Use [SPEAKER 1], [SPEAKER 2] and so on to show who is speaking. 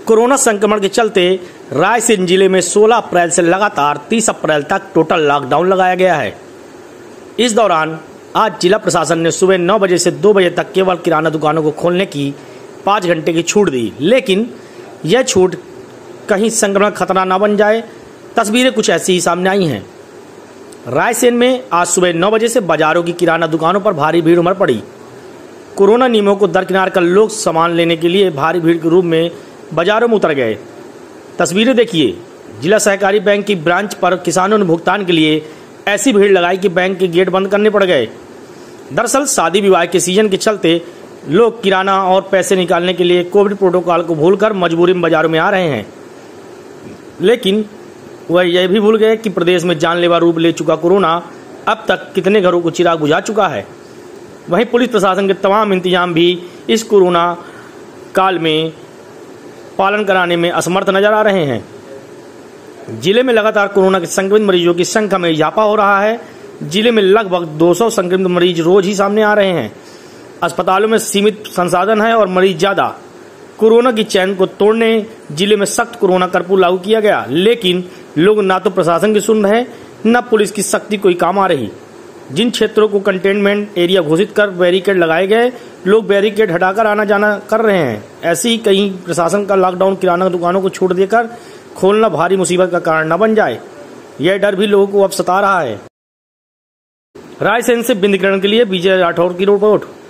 [SPEAKER 1] Corona संक्रमण के चलते रायसेन जिले में 16 अप्रैल से लगातार 30 अप्रैल तक टोटल लॉकडाउन लगाया गया है। इस दौरान आज जिला प्रशासन ने सुबह 9 बजे से 2 बजे तक केवल किराना दुकानों को खोलने की 5 घंटे की छूट दी, लेकिन यह छूट कहीं संक्रमण खतरा न बन जाए, तस्वीरें कुछ ऐसी ही सामने आई हैं। रायसेन में आज सुबह 9 बजे से बाजारों की किराना दुकानों पर भारी भीड़ उमड़ पड़ी। कोरोना नियमों को दरकिनार कर लोग सामान लेने के लिए भारी भीड़ के रूप में बाजारों में उतर गए। तस्वीरें देखिए, जिला सहकारी बैंक की ब्रांच पर किसानों ने भुगतान के लिए ऐसी भीड़ लगाई कि बैंक के गेट बंद करने पड़ गए। दरअसल शादी विवाह के सीजन के चलते लोग किराना और पैसे निकालने के लिए कोविड प्रोटोकॉल को भूलकर मजबूरी में बाजारों में आ रहे हैं, लेकिन वह यह भी भूल गए कि प्रदेश में जानलेवा रूप ले चुका कोरोना अब तक कितने घरों को चिराग बुझा चुका है। वहीं पुलिस प्रशासन के तमाम इंतजाम भी इस कोरोना काल में पालन कराने में असमर्थ नजर आ रहे हैं। जिले में लगातार कोरोना के संक्रमित मरीजों की संख्या में इजाफा हो रहा है। जिले में लगभग 200 संक्रमित मरीज रोज ही सामने आ रहे हैं। अस्पतालों में सीमित संसाधन है और मरीज ज्यादा। कोरोना की चैन को तोड़ने जिले में सख्त कोरोना कर्फ्यू लागू किया गया, लेकिन लोग ना तो प्रशासन की सुन रहे, न पुलिस की सख्ती कोई काम आ रही। जिन क्षेत्रों को कंटेनमेंट एरिया घोषित कर बैरिकेड लगाए गए, लोग बैरिकेड हटाकर आना जाना कर रहे हैं। ऐसे ही कहीं प्रशासन का लॉकडाउन किराना दुकानों को छूट देकर खोलना भारी मुसीबत का कारण न बन जाए, यह डर भी लोगों को अब सता रहा है। रायसेन से बिंदीकरण के लिए विजय राठौर की रिपोर्ट।